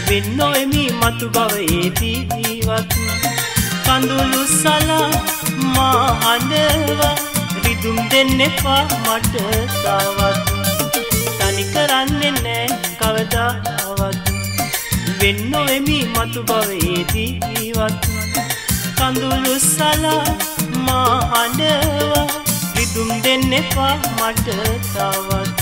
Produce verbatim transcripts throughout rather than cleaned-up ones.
වෙන්නොෙමි මතු භවයේදී ජීවත් කඳුළු සලා මා හඬවා රිදුම් දෙන්න එපා මට තවත් තනි කරන්නේ නෑ කවදාවත් වෙන්නොෙමි මතු භවයේදී ජීවත් කඳුළු සලා මා හඬවා රිදුම් දෙන්න එපා මට තවත්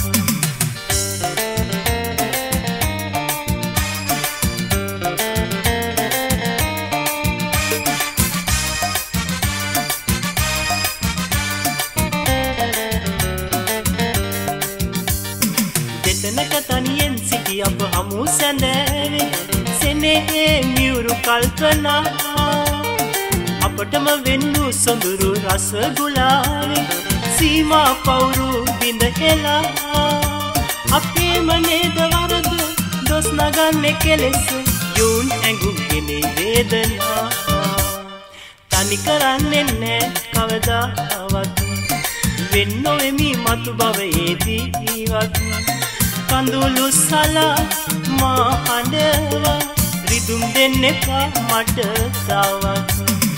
තනියෙන් සිටි අප හමු සැඳෑවේ සෙනෙහේ මියුරු කල්පනා අපටම වෙන්නු සොඳුරු රස ගුලාවේ සීමා පවුරු බිඳ හෙලා අපේම නේද වරද දොස් නගන්නේ කෙලෙස යෝන් ඇඟුම්ගෙන වේදනා තනි කරන්නේ නෑ කවදාවත් වෙන්නොෙමි මතු භවයේදී ජීවත් කඳුළු සලා මා හඬවා රිදුම් දෙන්න එපා මට තවත්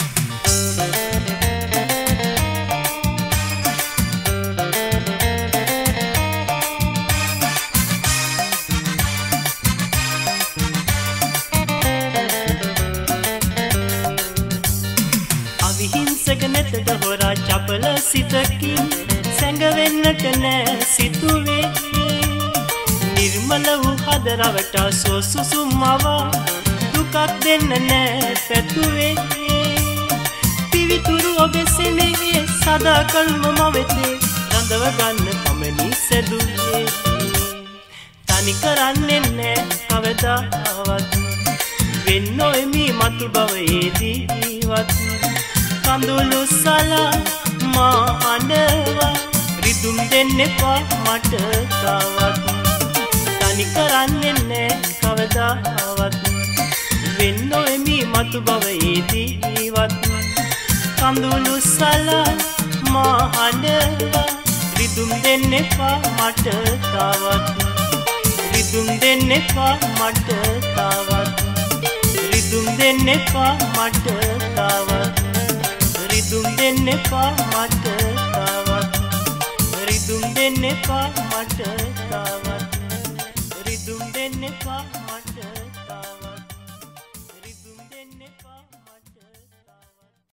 අවිහිංසක නැතද හොරා චපල සිතකින් සැඟවෙන්නට නෑ සිතුවේ නිර්මල වූ හදරවට සොසුසුම්මවා දුකක් දෙන්න නෑ පැතුවේ පිවිතුරු ඔබේ සෙනෙහේ සදාකල්ම මම වෙතේ රඳව ගන්න පමණි සැදුවේ තනි කරන්නේ නෑ කවදාවත් වෙන්නොෙමි මතු භවයේදී ජීවත් කඳුළු සලා මා හඬවා රිදුම් දෙන්න එපා මට තවත් තනි කරන්නේ නෑ කවදාවත් වෙන්නොෙමි මතු භවයේදී ජීවත් කඳුළු සලා මා හඬවා රිදුම් දෙන්න එපා මට තවත් රිදුම් දෙන්න එපා මට තවත් රිදුම් දෙන්න එපා මට තවත් රිදුම් දෙන්න එපා මට තවත් රිදුම් දෙන්න එපා මට තවත් රිදුම් දෙන්න එපා මට තවත් රිදුම් දෙන්න එපා